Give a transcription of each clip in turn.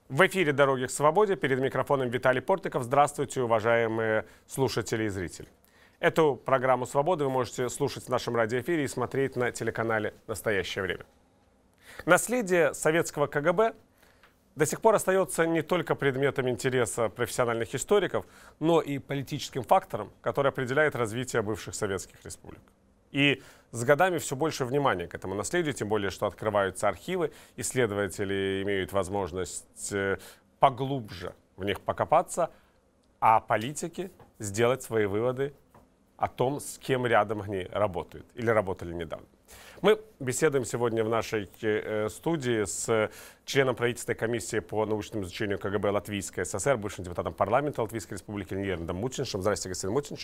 В эфире «Дороги к свободе». Перед микрофоном Виталий Портников. Здравствуйте, уважаемые слушатели и зрители. Эту программу «Свобода» вы можете слушать в нашем радиоэфире и смотреть на телеканале «Настоящее время». Наследие советского КГБ до сих пор остается не только предметом интереса профессиональных историков, но и политическим фактором, который определяет развитие бывших советских республик. И с годами все больше внимания к этому наследию, тем более, что открываются архивы, исследователи имеют возможность поглубже в них покопаться, а политики сделать свои выводы о том, с кем рядом они работают или работали недавно. Мы беседуем сегодня в нашей студии с членом правительственной комиссии по научному изучению КГБ Латвийской ССР, бывшим депутатом парламента Латвийской Республики Леонидом Мутиншем. Здравствуйте, господин Мутинш,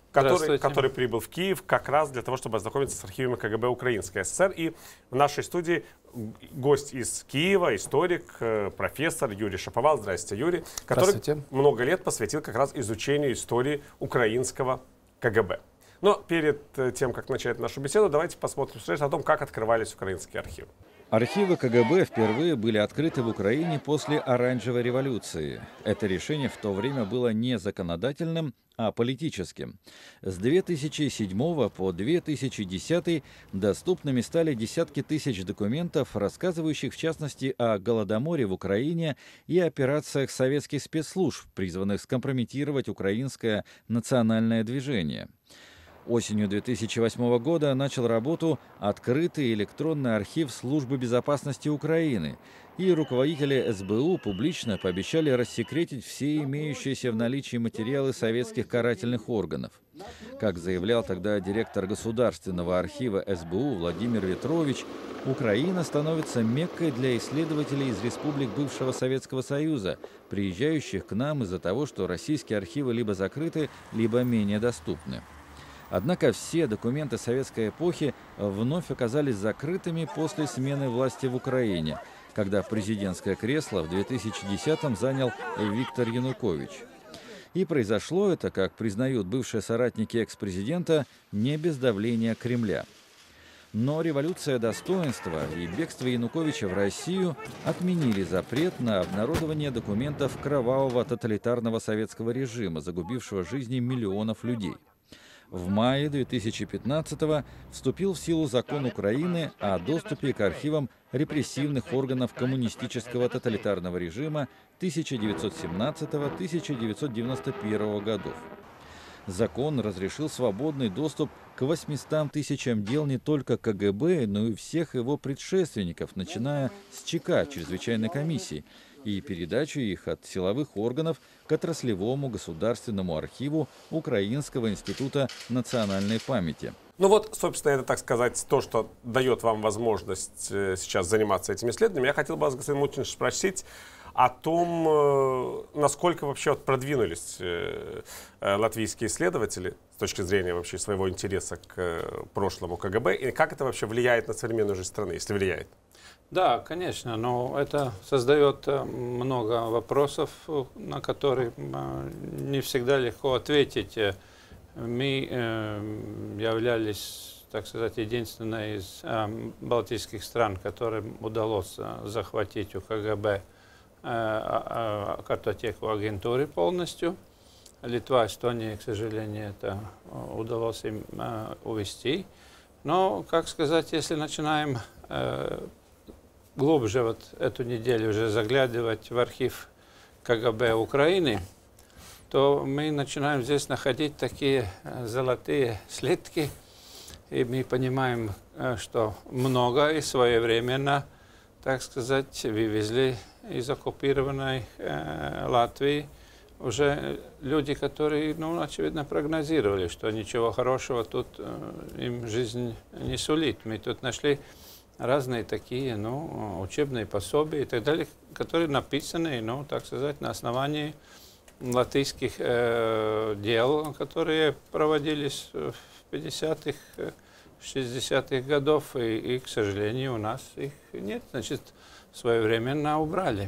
который прибыл в Киев как раз для того, чтобы ознакомиться с архивами КГБ Украинской ССР. И в нашей студии гость из Киева, историк, профессор Юрий Шаповал. Здравствуйте, Юрий, который много лет посвятил как раз изучению истории украинского КГБ. Но перед тем, как начать нашу беседу, давайте посмотрим о том, как открывались украинские архивы. Архивы КГБ впервые были открыты в Украине после Оранжевой революции. Это решение в то время было не законодательным, а политическим. С 2007 по 2010 доступными стали десятки тысяч документов, рассказывающих в частности о Голодоморе в Украине и операциях советских спецслужб, призванных скомпрометировать украинское национальное движение. Осенью 2008 года начал работу открытый электронный архив Службы безопасности Украины, и руководители СБУ публично пообещали рассекретить все имеющиеся в наличии материалы советских карательных органов. Как заявлял тогда директор Государственного архива СБУ Владимир Ветрович, Украина становится меккой для исследователей из республик бывшего Советского Союза, приезжающих к нам из-за того, что российские архивы либо закрыты, либо менее доступны. Однако все документы советской эпохи вновь оказались закрытыми после смены власти в Украине, когда президентское кресло в 2010-м занял Виктор Янукович. И произошло это, как признают бывшие соратники экс-президента, не без давления Кремля. Но революция достоинства и бегство Януковича в Россию отменили запрет на обнародование документов кровавого тоталитарного советского режима, загубившего жизни миллионов людей. В мае 2015-го вступил в силу закон Украины о доступе к архивам репрессивных органов коммунистического тоталитарного режима 1917-1991 годов. Закон разрешил свободный доступ к 800 тысячам дел не только КГБ, но и всех его предшественников, начиная с ЧК, чрезвычайной комиссии, и передачу их от силовых органов к отраслевому государственному архиву Украинского института национальной памяти. Ну вот, собственно, это, так сказать, то, что дает вам возможность сейчас заниматься этими исследованиями. Я хотел бы вас, господин Мутинш, спросить о том, насколько вообще продвинулись латвийские исследователи с точки зрения вообще своего интереса к прошлому КГБ, и как это вообще влияет на современную жизнь страны, если влияет. Да, конечно, но это создает много вопросов, на которые не всегда легко ответить. Мы являлись, так сказать, единственной из балтийских стран, которым удалось захватить у КГБ картотеку агентуры полностью. Литва, Эстония, к сожалению, это удалось им увести. Но, как сказать, если начинаем глубже вот эту неделю уже заглядывать в архив КГБ Украины, то мы начинаем здесь находить такие золотые слитки, и мы понимаем, что много и своевременно, так сказать, вывезли из оккупированной Латвии уже люди, которые, ну, очевидно, прогнозировали, что ничего хорошего тут им жизнь не сулит. Мы тут нашли разные такие, ну, учебные пособия и так далее, которые написаны, ну, так сказать, на основании латвийских дел, которые проводились в 50-х, 60-х годов, и, к сожалению, у нас их нет, значит, своевременно убрали.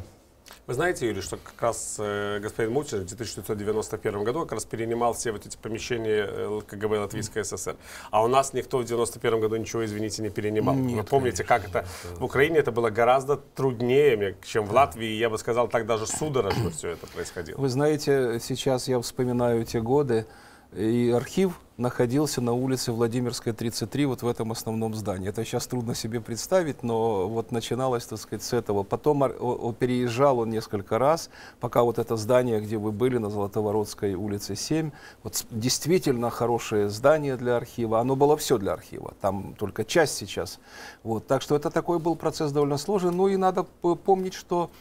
Вы знаете, Юрий, что как раз господин Мутин в 1991 году как раз перенимал все вот эти помещения КГБ Латвийской ССР. А у нас никто в 1991 году ничего, извините, не перенимал. Нет, вы помните, как это в Украине это было гораздо труднее, чем в Латвии. Я бы сказал, так даже судорожно все это происходило. Вы знаете, сейчас я вспоминаю те годы, и архив находился на улице Владимирская, 33, вот в этом основном здании. Это сейчас трудно себе представить, но вот начиналось, так сказать, с этого. Потом переезжал он несколько раз, пока вот это здание, где вы были, на Золотоворотской улице 7, вот действительно хорошее здание для архива. Оно было все для архива, там только часть сейчас. Вот, так что это такой был процесс довольно сложный. Ну и надо помнить, что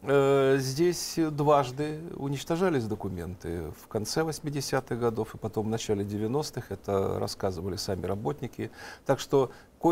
здесь дважды уничтожались документы. В конце 80-х годов и потом в начале 90-х. Это рассказывали сами работники. Так что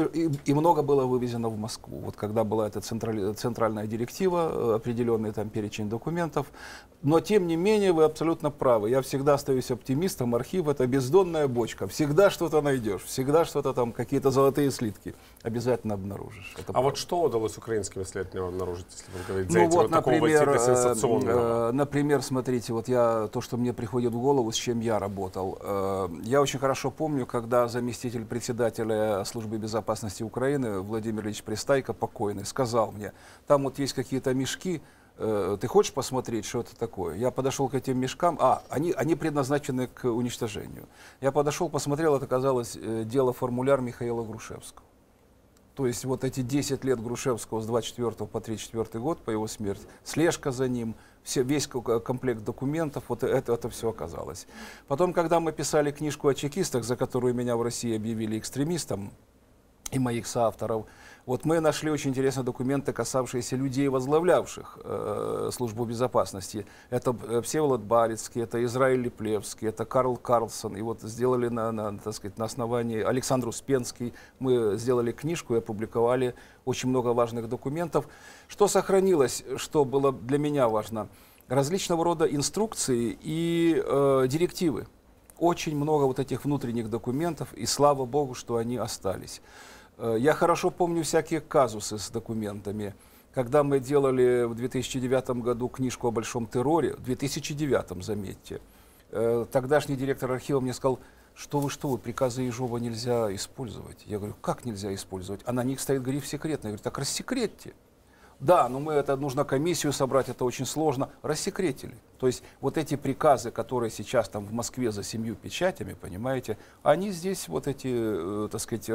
и много было вывезено в Москву. Вот когда была эта центральная директива, определенный там перечень документов. Но тем не менее вы абсолютно правы. Я всегда остаюсь оптимистом. Архив — это бездонная бочка. Всегда что-то найдешь. Всегда что-то там, какие-то золотые слитки обязательно обнаружишь. Это а правда. Вот что удалось украинским исследователям обнаружить, если вы говорите, Ну за вот, вот такого типа сенсационного? например, смотрите, вот то, что мне приходит в голову, с чем я работал. Я очень хорошо помню, когда заместитель председателя службы безопасности Украины Владимир Ильич Пристайко, покойный, сказал мне: там вот есть какие-то мешки, ты хочешь посмотреть, что это такое? Я подошел к этим мешкам, они предназначены к уничтожению. Я подошел, посмотрел, это оказалось дело-формуляр Михаила Грушевского. То есть вот эти 10 лет Грушевского с 24 по 34 год, по его смерти, слежка за ним, весь комплект документов, вот это все оказалось. Потом, когда мы писали книжку о чекистах, за которую меня в России объявили экстремистом, и моих соавторов, вот мы нашли очень интересные документы, касавшиеся людей, возглавлявших службу безопасности. Это Всеволод Балицкий, это Израиль Липлевский, это Карл Карлсон. И вот сделали так сказать, на основании Александр Успенский, мы сделали книжку и опубликовали очень много важных документов. Что сохранилось, что было для меня важно? Различного рода инструкции и директивы. Очень много вот этих внутренних документов, и слава Богу, что они остались. Я хорошо помню всякие казусы с документами. Когда мы делали в 2009 году книжку о большом терроре, в 2009, заметьте, тогдашний директор архива мне сказал: что вы, приказы Ежова нельзя использовать. Я говорю: как нельзя использовать? А на них стоит гриф секретный. Я говорю: так рассекретьте. Да, но нужно комиссию собрать, это очень сложно. Рассекретили. То есть вот эти приказы, которые сейчас там в Москве за 7 печатями, понимаете, они здесь вот эти, так сказать,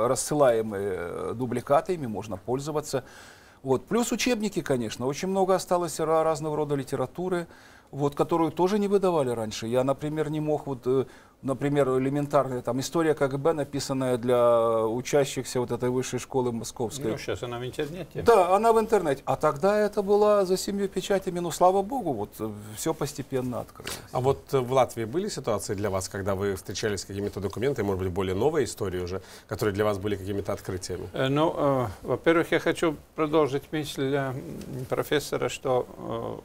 рассылаемые дубликаты, ими можно пользоваться. Вот. Плюс учебники, конечно, очень много осталось разного рода литературы, вот, которую тоже не выдавали раньше. Я, например, не мог, например, элементарная там история КГБ, написанная для учащихся вот этой высшей школы московской. Ну, сейчас она в интернете. Да, она в интернете. А тогда это было за 7 печатями, ну, слава богу, вот все постепенно открылось. А вот в Латвии были ситуации для вас, когда вы встречались с какими-то документами, может быть, более новые истории уже, которые для вас были какими-то открытиями? Во-первых, я хочу продолжить мысль профессора, что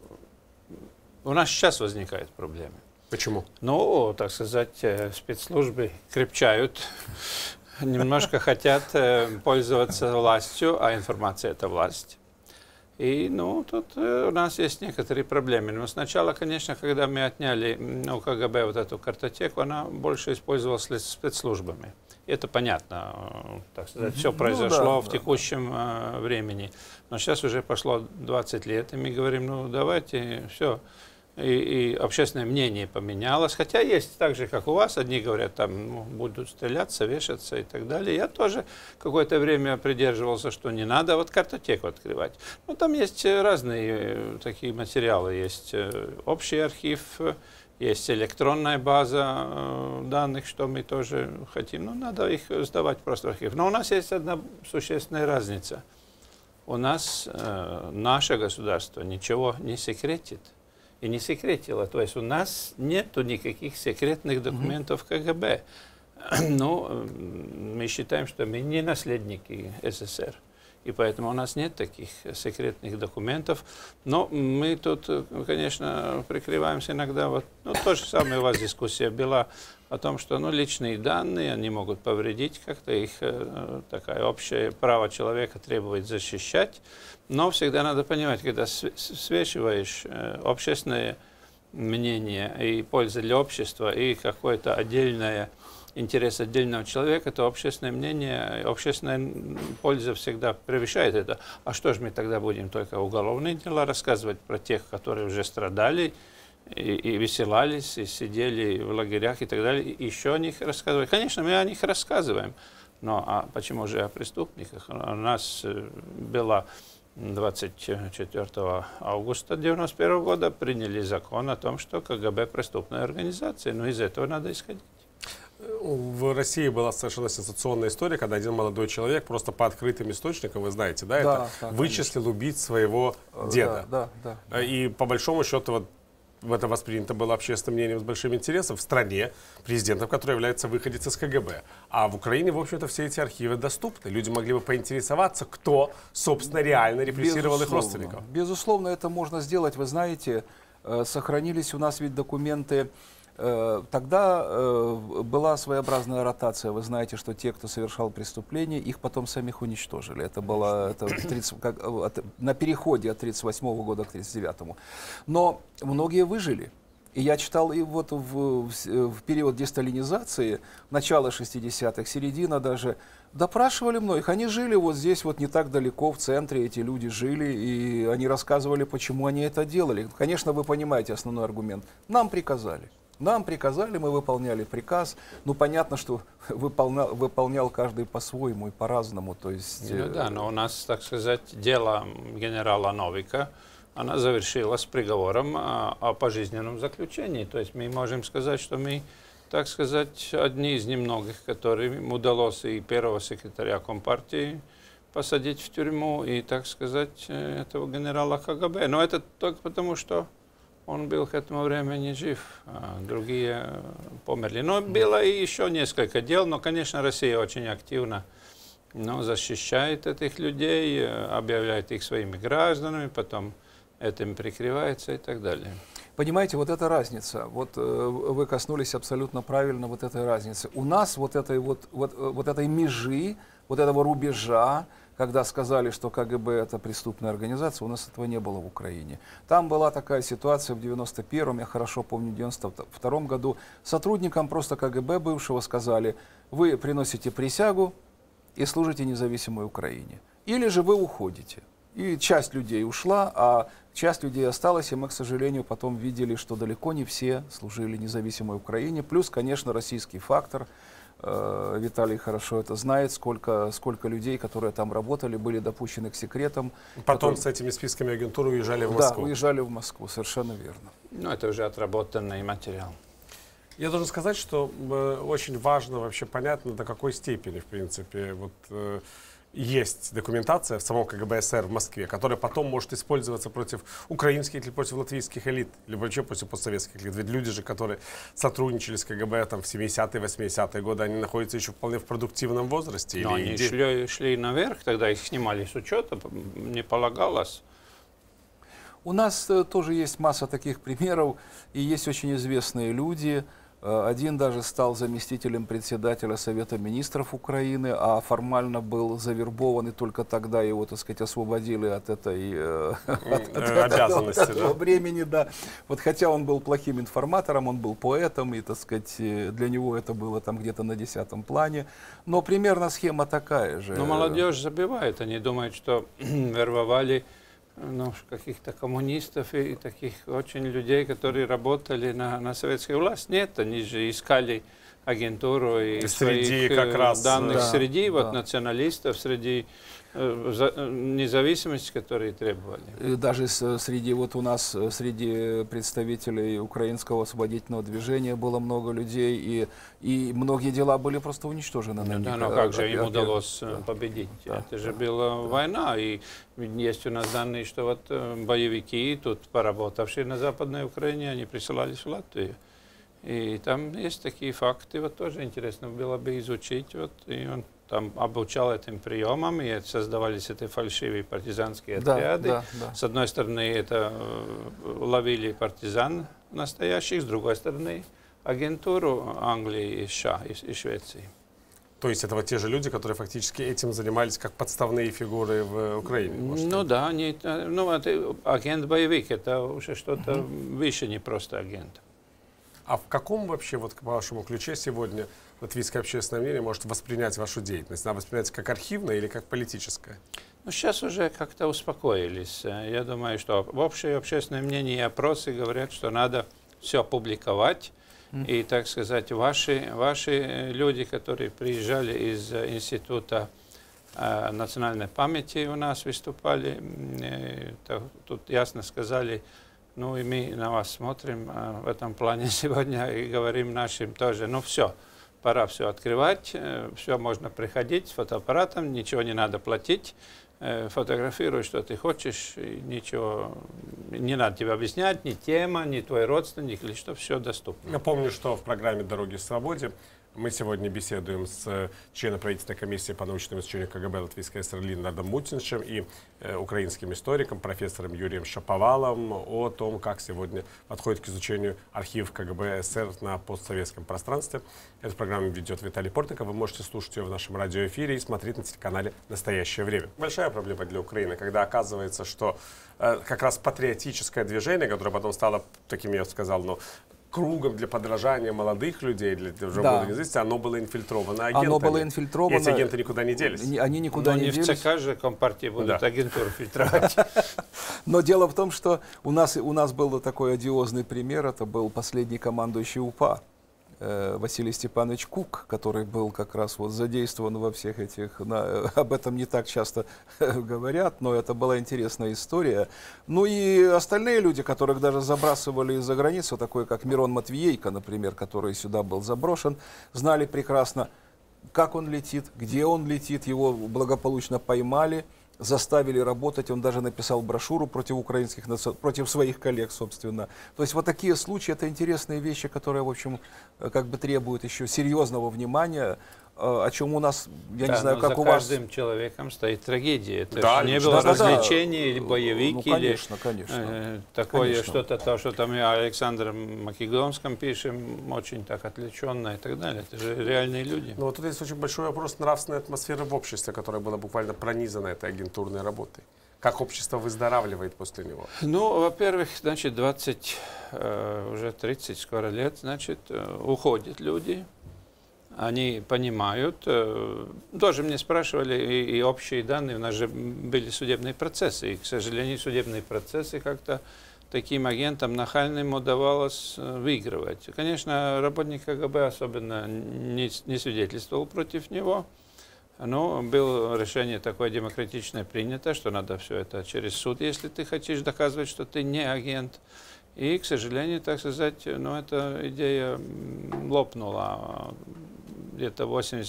у нас сейчас возникают проблемы. Почему? Ну, так сказать, спецслужбы крепчают, немножко хотят пользоваться властью, а информация — это власть. И, тут у нас есть некоторые проблемы. Но сначала, конечно, когда мы отняли у КГБ вот эту картотеку, она больше использовалась спецслужбами. Это понятно, так сказать, все произошло в текущем времени. Но сейчас уже прошло 20 лет, и мы говорим: давайте, все. И общественное мнение поменялось. Хотя есть так же, как у вас. Одни говорят, там будут стреляться, вешаться и так далее. Я тоже какое-то время придерживался, что не надо вот картотеку открывать. Но там есть разные такие материалы. Есть общий архив, есть электронная база данных, что мы тоже хотим. Но надо их сдавать просто в архив. Но у нас есть одна существенная разница. У нас наше государство ничего не секретит. И не секретило. То есть у нас нету никаких секретных документов КГБ. Но мы считаем, что мы не наследники СССР. И поэтому у нас нет таких секретных документов. Но мы тут, конечно, прикрываемся иногда. Вот, ну, то же самое у вас дискуссия была о том, что личные данные, они могут повредить как-то, их такое общее право человека требует защищать. Но всегда надо понимать, когда свешиваешь общественное мнение и пользу для общества, и какое-то отдельное интерес отдельного человека, то общественное мнение, общественная польза всегда превышает это. А что же мы тогда будем только уголовные дела рассказывать про тех, которые уже страдали и веселались, и сидели в лагерях и так далее, и еще о них рассказывать? Конечно, мы о них рассказываем, но а почему же о преступниках? У нас была 24 августа 1991 года приняли закон о том, что КГБ преступная организация, но из этого надо исходить. В России была совершенно сенсационная история, когда один молодой человек просто по открытым источникам, вы знаете, да, Да, это вычислил убить своего деда. Да. И по большому счету вот это воспринято было общественным мнением с большим интересом в стране, президентом, который является выходец из КГБ. А в Украине, в общем-то, все эти архивы доступны. Люди могли бы поинтересоваться, кто, собственно, реально репрессировал их родственников. Безусловно, это можно сделать. Вы знаете, сохранились у нас ведь документы. Тогда была своеобразная ротация. Вы знаете, что те, кто совершал преступления, их потом самих уничтожили. Это было на переходе от 1938 года к 1939. Но многие выжили. И я читал и вот в период десталинизации, начало 60-х, середина даже, допрашивали многих. Они жили вот здесь, вот не так далеко, в центре эти люди жили, и они рассказывали, почему они это делали. Конечно, вы понимаете основной аргумент. Нам приказали. Нам приказали, мы выполняли приказ. Ну, понятно, что выполнял каждый по-своему и по-разному. То есть, ну да, но у нас, так сказать, дело генерала Новика, она завершилась приговором о пожизненном заключении. То есть мы можем сказать, что мы, так сказать, одни из немногих, которым удалось и первого секретаря Компартии посадить в тюрьму, и, так сказать, этого генерала КГБ. Но это только потому, что он был к этому времени жив, а другие померли. Но было и еще несколько дел, но, конечно, Россия очень активно защищает этих людей, объявляет их своими гражданами, потом этим прикрывается и так далее. Понимаете, вот эта разница, вот вы коснулись абсолютно правильно вот этой разницы. У нас вот этой межи, вот этого рубежа, когда сказали, что КГБ это преступная организация, у нас этого не было в Украине. Там была такая ситуация в 91-м, я хорошо помню, в 92-м году. Сотрудникам просто КГБ бывшего сказали: вы приносите присягу и служите независимой Украине. Или же вы уходите. И часть людей ушла, а часть людей осталась, и мы, к сожалению, потом видели, что далеко не все служили независимой Украине. Плюс, конечно, российский фактор. Виталий хорошо это знает, сколько людей, которые там работали, были допущены к секретам. Потом с этими списками агентуры уезжали в Москву. Да, уезжали в Москву, совершенно верно. Ну, это уже отработанный материал. Я должен сказать, что очень важно вообще понятно, до какой степени, в принципе, есть документация в самом КГБ СССР в Москве, которая потом может использоваться против украинских или против латвийских элит, или вообще против постсоветских элит. Ведь люди же, которые сотрудничали с КГБ там, в 70-е, 80-е годы, они находятся еще вполне в продуктивном возрасте. Но они шли наверх, тогда их снимали с учета, не полагалось. У нас тоже есть масса таких примеров, и есть очень известные люди. Один даже стал заместителем председателя Совета министров Украины, а формально был завербован, и только тогда его, так сказать, освободили от этой обязанности, времени. Да. Вот хотя он был плохим информатором, он был поэтом, и, так сказать, для него это было там где-то на 10-м плане. Но примерно схема такая же. Но молодежь забивает, они думают, что вербовали каких-то коммунистов и таких очень людей, которые работали на советскую власть. Нет, они же искали агентуру и своих как раз, данных да, среди националистов, среди независимости, которые требовали. И даже среди у нас, среди представителей украинского освободительного движения было много людей, и многие дела были просто уничтожены. Да, но как же им удалось победить? Да, это же была война, и есть у нас данные, что вот боевики, тут поработавшие на Западной Украине, они присылались в Латвию. И там есть такие факты, вот тоже интересно было бы изучить, вот, и он там обучал этим приемам, и создавались эти фальшивые партизанские отряды. Да, да, да. С одной стороны, это ловили партизан настоящих, с другой стороны, агентуру Англии и США, и Швеции. То есть это вот те же люди, которые фактически этим занимались как подставные фигуры в Украине? Может, Ну да, ну, это агент-боевик, это уже что-то выше, не просто агент. А в каком вообще, вот по вашему ключе сегодня латвийское общественное мнение может воспринять вашу деятельность? Она воспринимается как архивная или как политическая? Ну, сейчас уже как-то успокоились. Я думаю, что в общее общественное мнение и опросы говорят, что надо все публиковать. И, так сказать, ваши люди, которые приезжали из Института национальной памяти у нас выступали, тут ясно сказали, ну и мы на вас смотрим в этом плане сегодня и говорим нашим тоже, ну все, пора все открывать, все можно приходить с фотоаппаратом, ничего не надо платить, фотографируй, что ты хочешь, и ничего не надо тебе объяснять, ни тема, ни твой родственник, или что, все доступно. Я помню, что в программе «Дороги к свободе» мы сегодня беседуем с членом правительственной комиссии по научному изучению КГБ Латвийской ССР Линардом Мутиншем и украинским историком, профессором Юрием Шаповалом о том, как сегодня подходит к изучению архив КГБ СССР на постсоветском пространстве. Эту программу ведет Виталий Портников. Вы можете слушать ее в нашем радиоэфире и смотреть на телеканале «Настоящее время». Большая проблема для Украины, когда оказывается, что как раз патриотическое движение, которое потом стало таким, я бы сказал, ну, кругом для подражания молодых людей, для уже молодых независимости, оно было инфильтровано агентами. Оно было инфильтровано. И эти агенты никуда не делись. Они никуда не делись. Но не в ЦК же Компартии будут агентуру фильтровать. Но дело в том, что у нас был такой одиозный пример, это был последний командующий УПА. Василий Степанович Кук, который был как раз вот задействован во всех этих, об этом не так часто говорят, но это была интересная история. Ну и остальные люди, которых даже забрасывали из-за границу, такой как Мирон Матвиейко, например, который сюда был заброшен, знали прекрасно, как он летит, где он летит, его благополучно поймали, заставили работать, он даже написал брошюру против своих коллег, собственно. То есть вот такие случаи, это интересные вещи, которые, в общем, как бы требуют еще серьезного внимания, о чем у нас, я не знаю, как у вас. За каждым человеком стоит трагедия. Это да, не было развлечений, или боевик, ну, конечно, или такое что-то, то, что там и о Александре Македонском пишем, очень так отвлеченно и так далее. Это же реальные люди. Но вот тут есть очень большой вопрос нравственной атмосферы в обществе, которая была буквально пронизана этой агентурной работой. Как общество выздоравливает после него? Ну, во-первых, значит, 20, уже 30 скоро лет, значит, уходят люди. Они понимают, тоже мне спрашивали и общие данные, у нас же были судебные процессы, и, к сожалению, судебные процессы как-то таким агентам нахальным удавалось выигрывать. Конечно, работник КГБ особенно не свидетельствовал против него, но было решение такое демократичное принято, что надо все это через суд, если ты хочешь доказывать, что ты не агент. И, к сожалению, так сказать, ну, эта идея лопнула. Где-то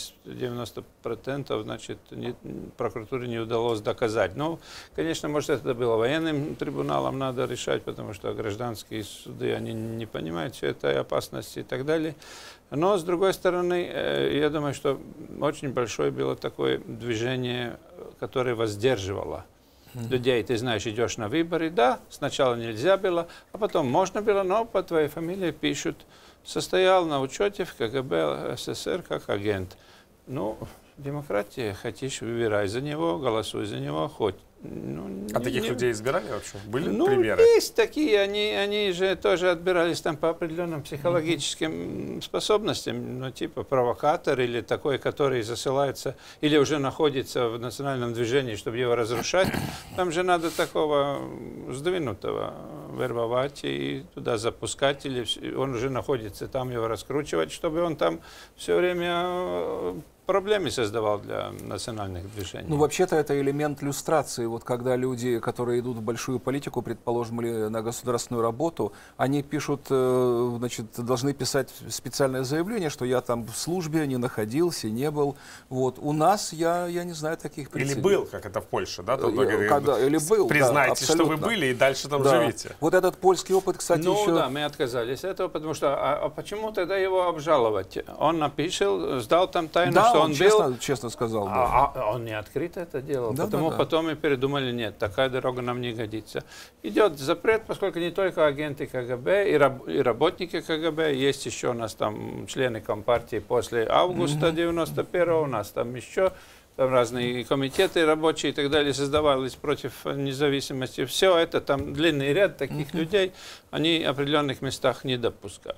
80-90%, значит, прокуратуре не удалось доказать. Ну, конечно, может, это было военным трибуналом надо решать, потому что гражданские суды, они не понимают всей этой опасности и так далее. Но, с другой стороны, я думаю, что очень большое было такое движение, которое воздерживало людей. Ты знаешь, идешь на выборы, да, сначала нельзя было, а потом можно было, но по твоей фамилии пишут, состоял на учете в КГБ СССР как агент. Ну, демократия, хотишь, выбирай за него, голосуй за него, хоть. Ну, а таких людей избирали вообще? Были ну, примеры? Есть такие, они же тоже отбирались там по определенным психологическим способностям, ну, типа провокатор или такой, который засылается или уже находится в национальном движении, чтобы его разрушать. Там же надо такого сдвинутого вербовать и туда запускать, или он уже находится там, его раскручивать, чтобы он там все время проблемы создавал для национальных движений. Ну, вообще-то это элемент люстрации вот когда люди, которые идут в большую политику, предположим, или на государственную работу, они пишут, значит, должны писать специальное заявление, что я там в службе не находился, не был. Вот. У нас, я не знаю таких прецедентов. Или был, как это в Польше, да? Или был, признайте, да, что вы были, и дальше там живите. Вот этот польский опыт, кстати, ну, еще... да, мы отказались от этого, потому что, а почему тогда его обжаловать? Он напишет, сдал там тайну, да, что он был... честно сказал. Да. А он не открыто это делал, Да, потому да. потом мы передумали, нет, такая дорога нам не годится. Идет запрет, поскольку не только агенты КГБ и работники КГБ, есть еще у нас там члены Компартии после августа 91-го, у нас там еще там разные комитеты рабочие и так далее создавались против независимости. Все это, там длинный ряд таких людей, они в определенных местах не допускаются.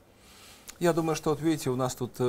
Я думаю, что, вот видите, у нас тут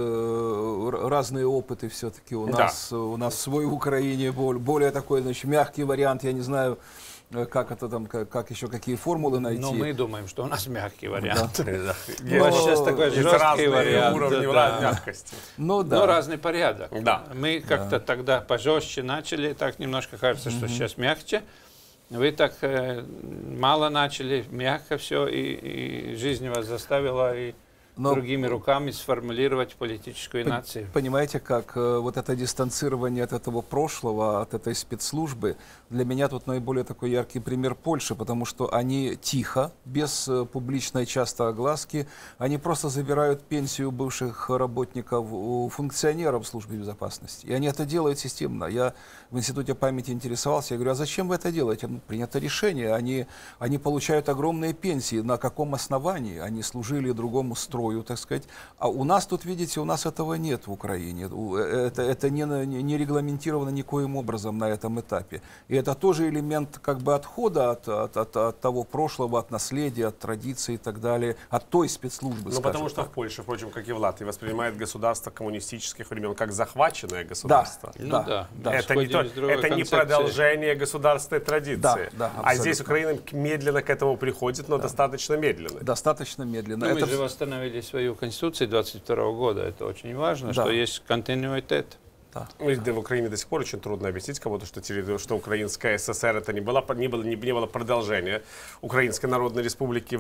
разные опыты все-таки. У нас свой в Украине более такой, значит, мягкий вариант. Я не знаю, как это там, как еще какие формулы найти. Но мы думаем, что у нас мягкий вариант. Есть Сейчас такой жесткий вариант. Уровни мягкости. Но разный порядок. Мы как-то тогда пожестче начали, так немножко кажется, что сейчас мягче. Вы так мало начали, мягко все, и жизнь вас заставила и другими руками сформулировать политическую нацию. Понимаете, как вот это дистанцирование от этого прошлого, от этой спецслужбы, для меня тут наиболее такой яркий пример Польши, потому что они тихо, без публичной часто огласки, они просто забирают пенсию бывших работников у функционеров службы безопасности. И они это делают системно. Я в Институте памяти интересовался, я говорю, а зачем вы это делаете? Ну, принято решение, они получают огромные пенсии. На каком основании? Они служили другому строю, так сказать. А у нас тут, видите, у нас этого нет в Украине. Это не регламентировано никоим образом на этом этапе. И это тоже элемент как бы отхода от того прошлого, от наследия, от традиций и так далее, от той спецслужбы. Ну, потому что в Польше, впрочем, как и в Латвии, воспринимает государство коммунистических времен как захваченное государство. Да. Это не продолжение государственной традиции. А здесь Украина медленно к этому приходит, но достаточно медленно. Достаточно медленно. Мы же восстановили свою конституцию 22 года. Это очень важно, что есть континуитет. Да. В Украине до сих пор очень трудно объяснить кому-то, что Украинская ССР это не было продолжение Украинской Народной Республики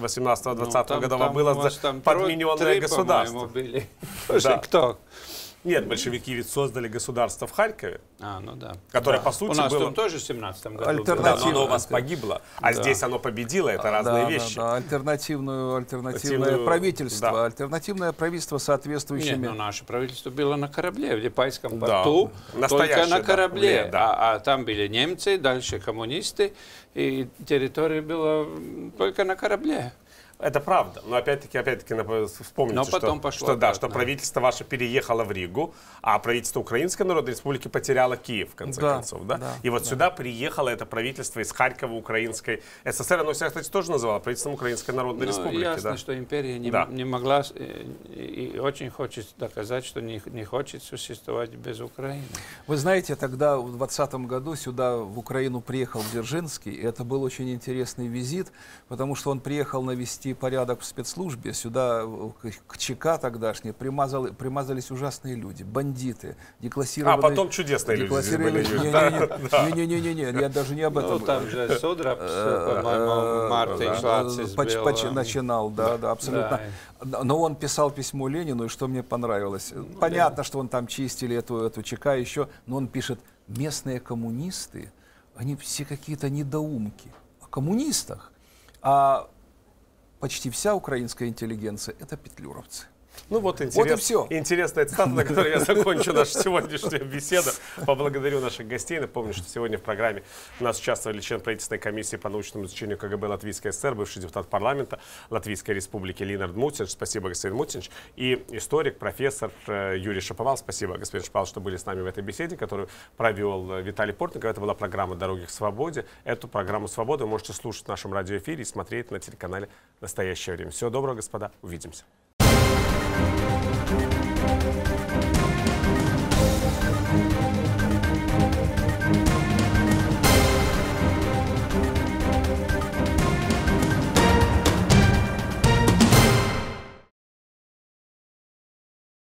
18-20 годов, а было подмененное государство. Кто? Нет, большевики ведь создали государство в Харькове, которое, по сути, у нас было... там тоже в 17-м году. Да, но оно у вас погибло, а здесь оно победило, это разные вещи. Альтернативное правительство. Альтернативное правительство с соответствующими... Нет, но наше правительство было на корабле, в Липайском порту, только на корабле. А там были немцы, дальше коммунисты, и территория была только на корабле. Это правда, но опять-таки вспомните, что правительство ваше переехало в Ригу, а правительство Украинской Народной Республики потеряло Киев, в конце концов. И вот сюда приехало это правительство из Харькова, Украинской ССР, оно себя, кстати, тоже называло правительством Украинской Народной Республики. Ясно, что империя не могла и очень хочет доказать, что не хочет существовать без Украины. Вы знаете, тогда в 2020 году сюда, в Украину, приехал Дзержинский, и это был очень интересный визит, потому что он приехал навести порядок в спецслужбе, сюда, к ЧК тогдашней, примазались ужасные люди, бандиты, деклассированные... А потом чудесные люди здесь были. Не, я даже не об этом. Ну, там же Судраб, по-моему, Мартин Шлац начинал, да, абсолютно. Но он писал письмо Ленину, и что мне понравилось. Понятно, что он там чистили эту ЧК еще, но он пишет, местные коммунисты, они все какие-то недоумки. О коммунистах. А почти вся украинская интеллигенция – это петлюровцы. Ну вот интересная цитата, на которой я закончу нашу сегодняшнюю беседу. Поблагодарю наших гостей. Напомню, что сегодня в программе у нас участвовали член правительственной комиссии по научному изучению КГБ Латвийской ССР, бывший депутат парламента Латвийской Республики Линард Мутинч. Спасибо, господин Мутинч. И историк, профессор Юрий Шаповал. Спасибо, господин Шаповал, что были с нами в этой беседе, которую провел Виталий Портников. Это была программа «Дороги к свободе». Эту программу «Свободы» вы можете слушать в нашем радиоэфире и смотреть на телеканале «Настоящее время». Всего доброго, господа. Увидимся.